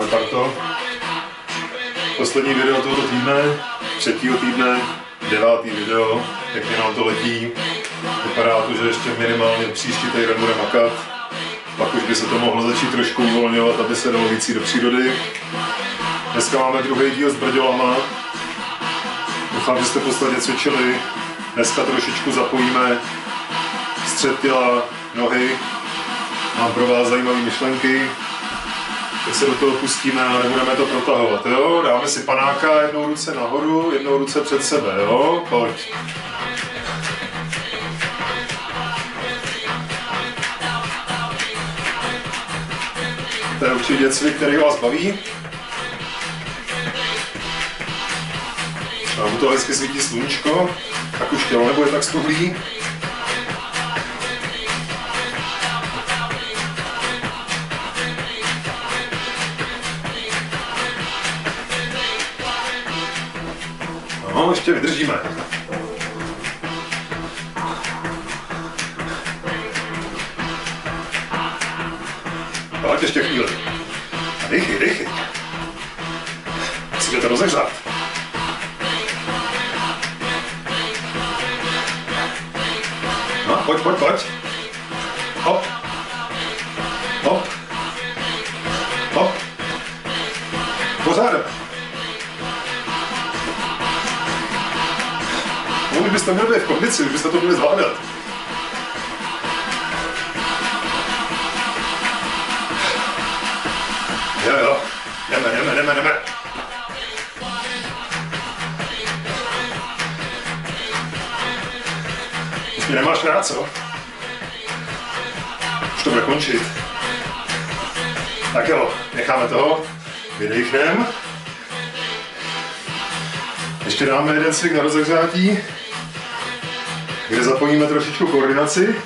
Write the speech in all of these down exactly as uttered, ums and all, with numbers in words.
Ahoj parto. Poslední video tohoto týdne, třetího týdne, devátý video, jak nám to letí. Vypadá to, že ještě minimálně příští týden bude makat. Pak už by se to mohlo začít trošku uvolňovat, aby se dalo víc do přírody. Dneska máme druhý díl s brďolama. Doufám, že jste posledně cvičili. Dneska trošičku zapojíme střed těla, nohy. Mám pro vás zajímavé myšlenky. Teď se do toho pustíme a nebudeme to protahovat, jo? Dáme si panáka, jednou ruce nahoru, jednou ruce před sebe, jo? Pojď. To je určitě cvik, který vás baví. A u toho hezky svítí sluníčko, tak už tělo nebude tak stuhlý. No, ještě vydržíme. Pojď ještě chvíli. A dejchy, dejchy. Musíte to rozehřát. No, pojď, pojď, pojď. Hop. Hop. Hop. Pořád. No, už byste měli být v kondici, už byste to měli zvládat. Jo, jo, jdeme, jdeme, jdeme, jdeme. Už mě nemáš rád, co? Už to bude končit. Tak jo, necháme toho, vydechnem. Ještě dáme jeden cvik na rozehřátí, kde zapojíme trošičku koordinaci.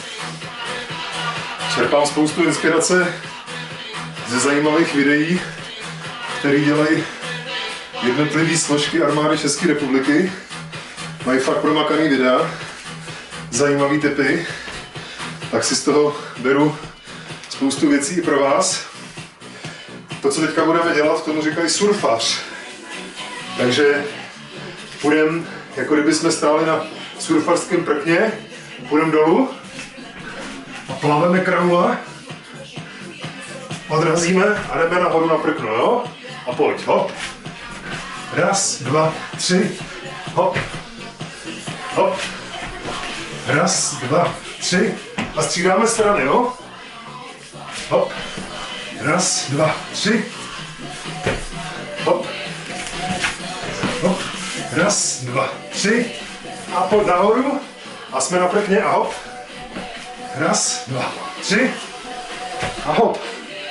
Čerpám spoustu inspirace ze zajímavých videí, které dělají jednotlivé složky armády České republiky. Mají fakt promakaný videa, zajímavý tipy, tak si z toho beru spoustu věcí i pro vás. To, co teďka budeme dělat, tomu říkají surfař. Takže půjdeme, jako kdyby jsme stáli na surfařském prkně, půjdeme dolů a plaveme kranula, odrazíme a jdeme nahoru na prkno, jo? A pojď, hop. Raz, dva, tři, hop. Hop. Raz, dva, tři a střídáme strany, jo? Hop. Raz, dva, tři. Hop. Hop. Raz, dva, tři. A pojď nahoru. A jsme na prkně a hop. Raz, dva, tři. A hop.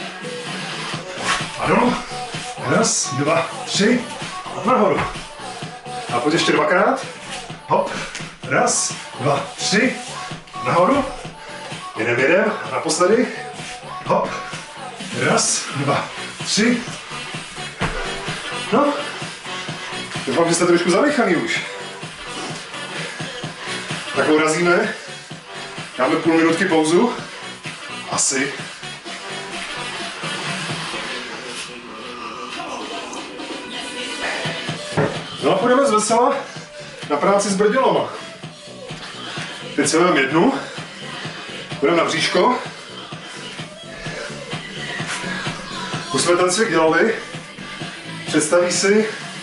A dolů. Raz, dva, tři. A nahoru. A pojď ještě dvakrát. Hop. Raz, dva, tři. Nahoru. Jedem, jedem. A naposledy. Hop. Raz, dva, tři. No. Doufám, že jste trošku zadechaný už. Tak urazíme. Dáme půl minutky pauzu. Asi. No a půjdeme z vesela na práci s brdělama. Teď se vezmeme jednu. Půjdeme na bříško. Už jsme ten cvik dělali. Představí si,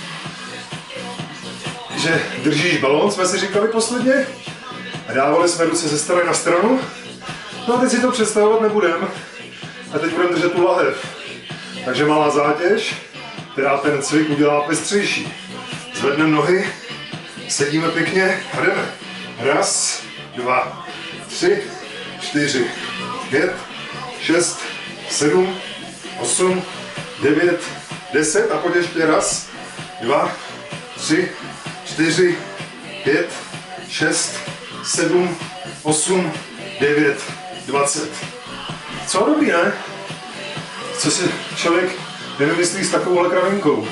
že držíš balón, jsme si říkali posledně. A dávali jsme ruce ze strany na stranu. No a teď si to představovat nebudeme. A teď budeme držet tu lahev. Takže malá zátěž, která ten cvik udělá pestřejší. Zvedneme nohy, sedíme pěkně a jdeme. Raz, dva, tři, čtyři, pět, šest, sedm, osm, devět, deset a pojď ještě raz, dva, tři, čtyři, pět, šest, sedm, osm, devět, dvacet. Co dobrý, ne? Co si člověk nevymyslí s takovouhle kravinkou?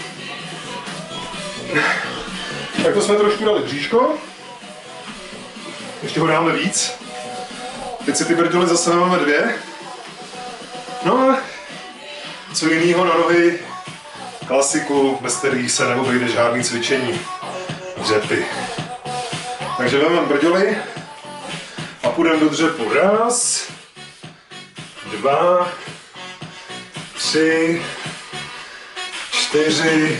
Tak to jsme trošku dali bříško. Ještě ho dáme víc. Teď si ty brďoly zase máme dvě. No a co jiného na nohy, klasiku, bez kterých se neobejde žádný cvičení, dřepy. Takže vezmeme brďoly a půjdeme do dřepu. Raz, dva, tři, čtyři,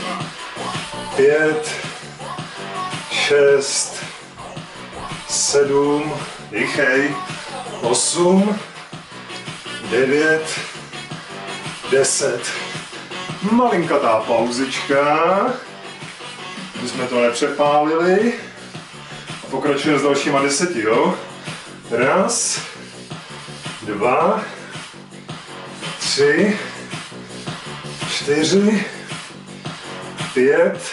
pět, šest, sedm, dýchej, osm, devět, deset. Malinkatá pauzička, aby jsme to nepřepálili. A pokračujeme s dalšíma deseti, jo? Raz, dva, tři, čtyři, pět,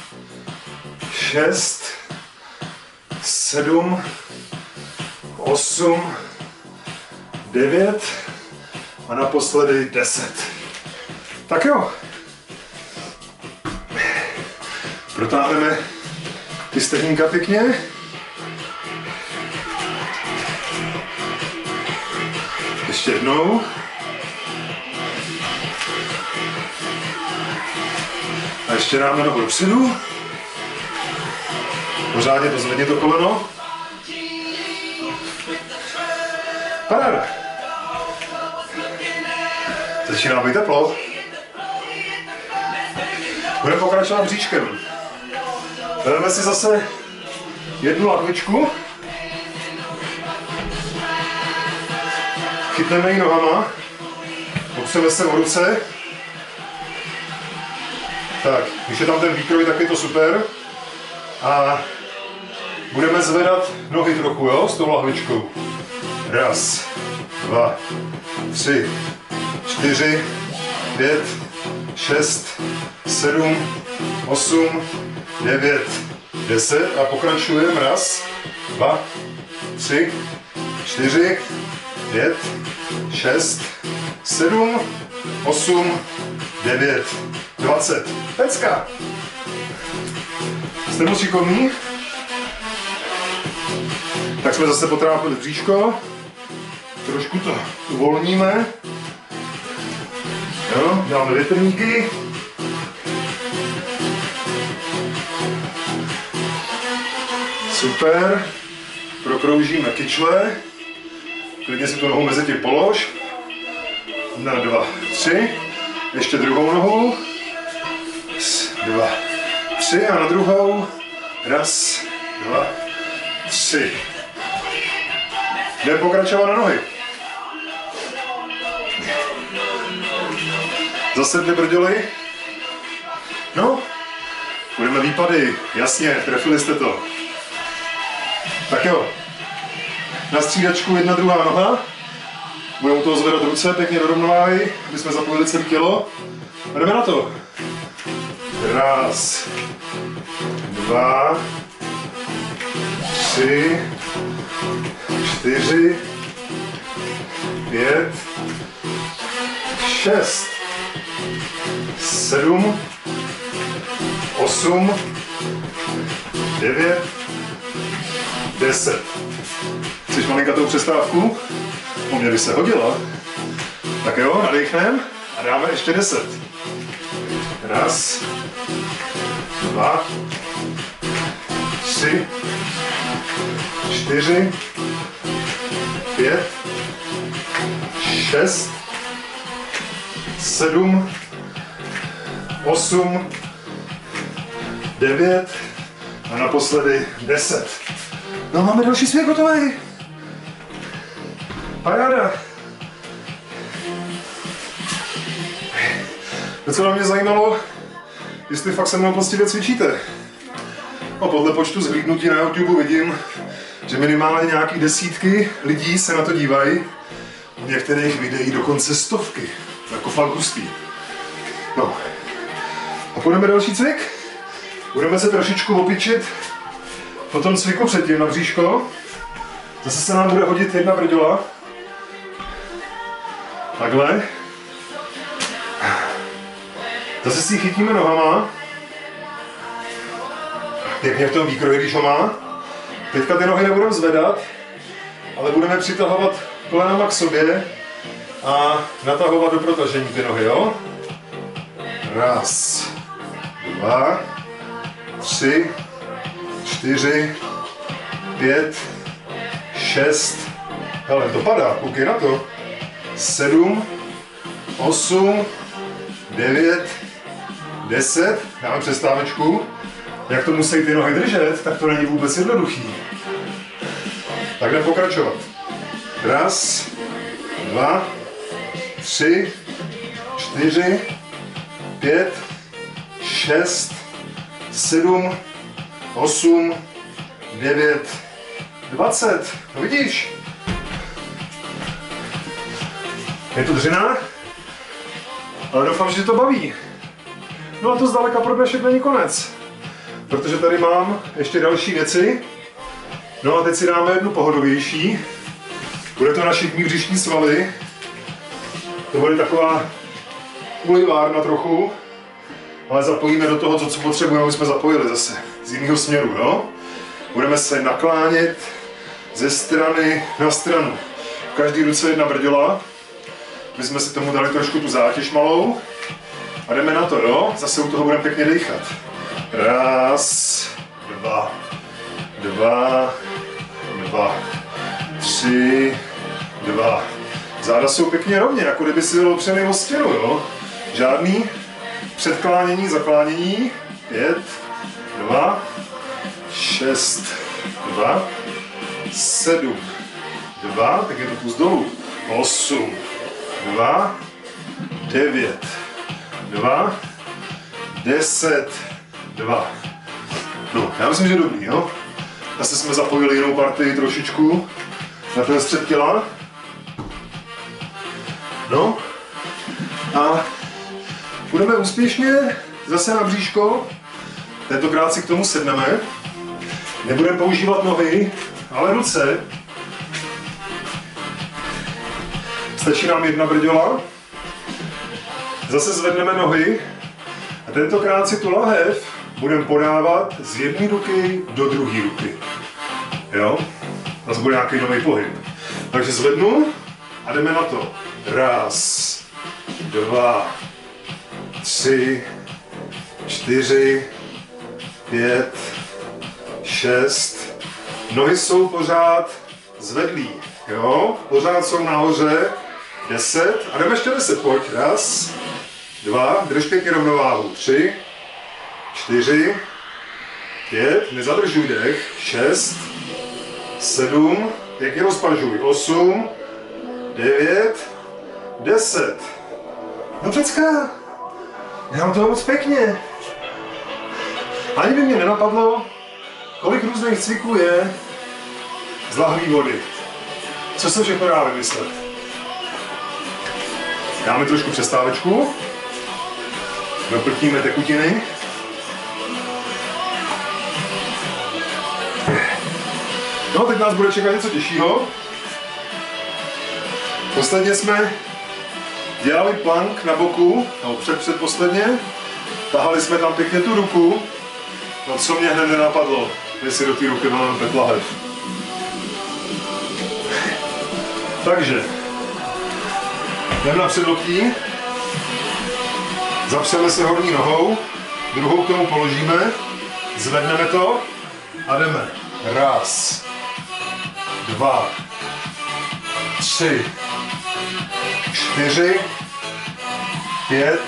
šest, sedm, osm, devět a naposledy deset. Tak jo. Protáhneme ty stehínka pěkně. Ještě jednou. A ještě dáme nohu dopředu. Pořádně to zvedni to koleno. Paráda. Začíná být teplo. Budeme pokračovat bříčkem. Vezmeme si zase jednu lahvičku. Chytneme ji nohama. Opřeme se o ruce. Tak, když je tam ten výkroj, tak je to super. A budeme zvedat nohy trochu, jo, s tou lahvičkou. Raz, dva, tři, čtyři, pět, šest, sedm, osm, devět, deset a pokračujeme. Raz, dva, tři, čtyři, pět, šest, sedm, osm, devět, dvacet. Pecka! Jste moc šikovní? Tak jsme zase potrápili bříško. Trošku to uvolníme. Jo, dáme větrníky. Super. Prokroužíme kyčle. Klidně si tu nohu mezi tím polož. Na dva, tři. Ještě druhou nohu. Dva, tři a na druhou. Raz, dva, tři. Jdeme pokračovat na nohy. Zase dvě brďoly. No, budeme výpady. Jasně, trefili jste to. Tak jo. Na střídačku jedna, druhá noha. Budeme u toho zvedat ruce pěkně do rovnováhy, aby jsme zapojili celé tělo. A jdeme na to. Raz, dva, tři, čtyři, pět, šest, sedm, osm, devět, deset. Chceš malinkatou přestávku? O mě by se hodila. Tak jo, nadechnem a dáme ještě deset. Raz, dva, tři, čtyři, pět, šest, sedm, osm, devět a naposledy deset. No, máme další svět gotový. Paráda. Docela mě zajímalo, jestli fakt se mnou poctivě cvičíte. No, podle počtu zhlídnutí na YouTube vidím, že minimálně nějaký desítky lidí se na to dívají. V některých videích dokonce stovky. Jako fakt hustý. No. A půjdeme další cvik. Budeme se trošičku opičit po tom cviku předtím na bříško. Zase se nám bude hodit jedna brďola. Takhle. Zase si ji chytíme nohama. Pěkně v tom výkroji, když ho má. Teďka ty nohy nebudeme zvedat, ale budeme přitahovat kolenama k sobě a natahovat do protažení ty nohy, jo? Raz, dva, tři, čtyři, pět, šest, hele, to padá, koukej na to, sedm, osm, devět, deset, dáme přestávečku. Jak to musí ty nohy držet, tak to není vůbec jednoduchý. Tak jdeme pokračovat. Raz, dva, tři, čtyři, pět, šest, sedm, osm, devět, dvacet. No vidíš? Je to dřina, ale doufám, že to baví. No a to zdaleka pro dnešek není konec, protože tady mám ještě další věci. No a teď si dáme jednu pohodovější. Bude to naše břišní svaly. To bude taková ulivárna trochu, ale zapojíme do toho, co potřebujeme, aby jsme zapojili zase z jiného směru, jo? Budeme se naklánět ze strany na stranu. V každé ruce jedna brďola. My jsme si tomu dali trošku tu zátěž malou. A jdeme na to, jo? Zase u toho budeme pěkně dýchat. Raz, dva, dva, dva, tři, dva. Záda jsou pěkně rovně, jako kdyby si byl opřený o stěnu, jo? Žádný předklánění, zaklánění. Pět, dva, šest, dva, sedm, dva, tak je to tu z dolů. Osm, dva, devět, dva, deset, dva. No, já myslím, že dobrý, jo? Zase jsme zapojili jinou partii trošičku na ten střed těla. No, a budeme úspěšně zase na bříško. Tentokrát si k tomu sedneme. Nebudeme používat nohy, ale ruce. Stačí nám jedna brďola. Zase zvedneme nohy a tentokrát si tu lahev budeme podávat z jedné ruky do druhé ruky. Jo? Zase bude nějaký nový pohyb. Takže zvednu a jdeme na to. Raz, dva, tři, čtyři, pět, šest. Nohy jsou pořád zvedlí. Jo? Pořád jsou nahoře. Deset. A jdeme ještě deset. Pojď. Raz, dva, drž pěkně rovnováhu. Tři, čtyři, pět, nezadržuj dech. Šest, sedm, pěkně rozpažuj. Osm, devět, deset. No přecka, já mám toho moc pěkně. Ani by mě nenapadlo, kolik různých cviků je z lahví vody. Co se všechno dá vymyslet? Dáme trošku přestávečku. Doplníme tekutiny. No, teď nás bude čekat něco těžšího. Posledně jsme dělali plank na boku, no před předposledně. Tahali jsme tam pěkně tu ruku. No co mě hned nenapadlo, když si do té ruky máme pět lahev. Takže, jdeme na předloktí. Zapřeme se horní nohou, druhou k tomu položíme, zvedneme to a jdeme. Raz, dva, tři, čtyři, pět,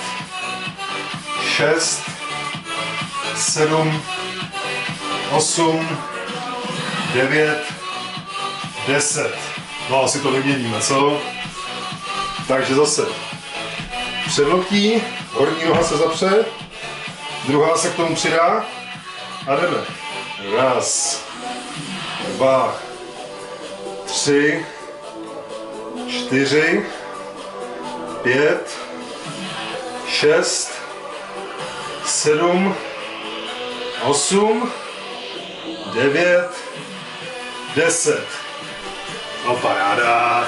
šest, sedm, osm, devět, deset. No asi to vyměníme, co? Takže zase předloktí, horní noha se zapře, druhá se k tomu přidá a jdeme. Raz, dva, tři, čtyři, pět, šest, sedm, osm, devět, deset. No paráda.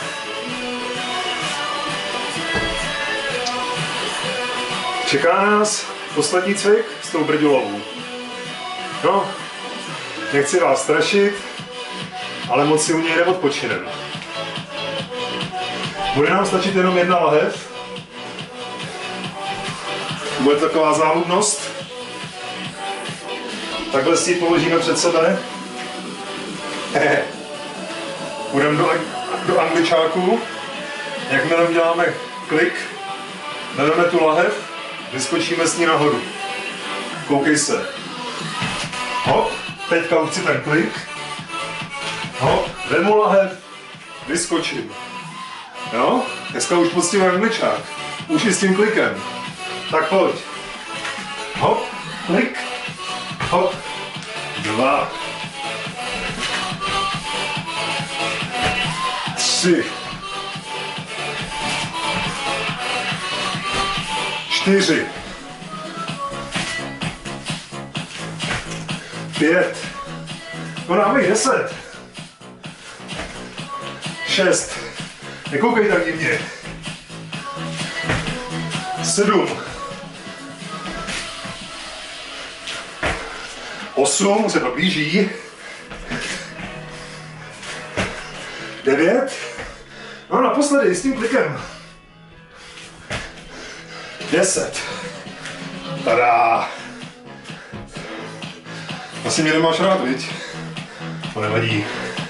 Čeká nás poslední cvik s tou brďolovou. No, nechci vás strašit, ale moc si u něj neodpočinem. Bude nám stačit jenom jedna lahev. Bude taková záludnost. Takhle si ji položíme před sebe. Půjdeme do, do angličáku. Jakmile uděláme klik, vezmeme tu lahev, vyskočíme s ní nahoru. Koukej se. Hop, teďka už chci ten klik. Hop, vemu lahev, vyskočím. Jo, dneska už poctivý angličák. Už i s tím klikem. Tak pojď. Hop, klik. Hop, dva. Tři. Čtyři. Pět. No dáme deset. Šest. Nekoukej tak divně. Sedm. Osm, se to blíží. Devět. No naposledy s tím klikem. Deset. Tada. Asi mě nemáš rád, viď? To nevadí.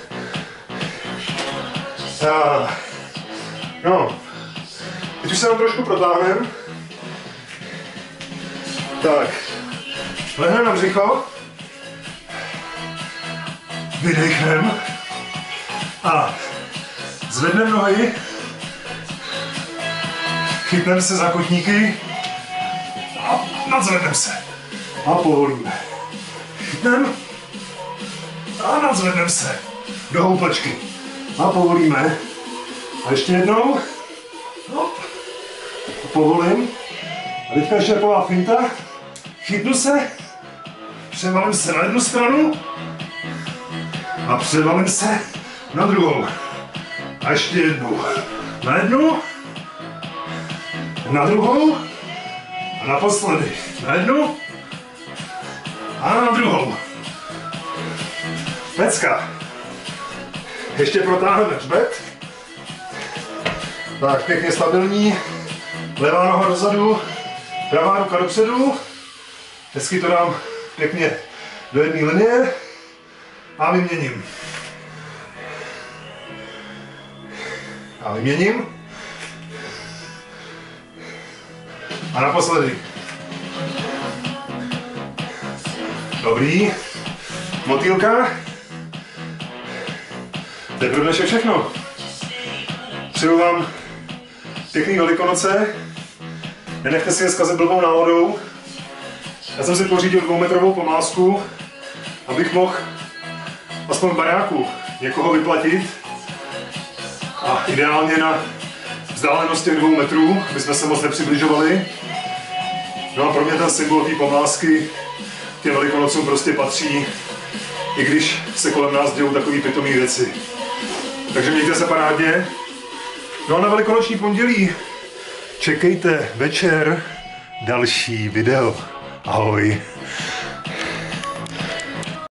Tak. No. Teď už se nám trošku protáhneme. Tak. Lehneme na břicho. Vydechneme. A zvedneme nohy. Chytneme se za kotníky. A nadzvedneme se. A povolíme. Chytneme. A nadzvedneme se. Do houpačky. A povolíme. A ještě jednou. Hop. A povolím. A teďka ještě taková finta. Chytnu se. Převalím se na jednu stranu. A převalím se na druhou. A ještě jednou. Na jednu. Na druhou. A naposledy. Na jednu. A na druhou. Pecka. Ještě protáhneme hřbet. Tak, pěkně stabilní. Levá noha dozadu, pravá ruka dopředu. Hezky to dám pěkně do jedné linie. A vyměním. A vyměním. A naposledy. Dobrý. Motýlka. To je pro dnešek všechno. Přeju vám pěkný Velikonoce. Nenechte si je zkazit blbou náhodou. Já jsem si pořídil dvoumetrovou pomázku, abych mohl aspoň v baráku někoho vyplatit. A ideálně na vzdálenost těch dvou metrů, aby jsme se moc nepřibližovali. No a pro mě ten symbol té pomázky těm Velikonocům prostě patří, i když se kolem nás dějou takový pitomý věci. Takže mějte se parádně. No a na Velikonoční pondělí čekejte večer další video. Ahoj.